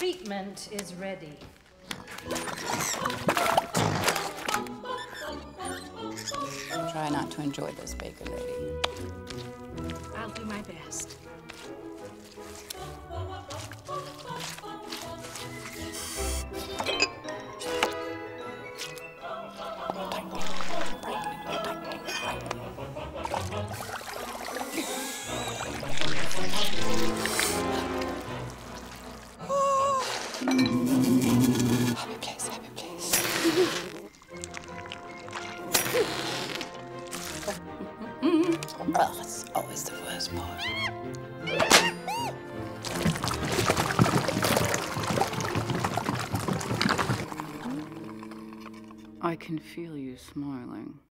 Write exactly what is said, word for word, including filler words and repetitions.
treatment is ready. Try not to enjoy this bacon, lady. I'll do my best. Happy place, happy place. Oh, that's always the worst part. I can feel you smiling.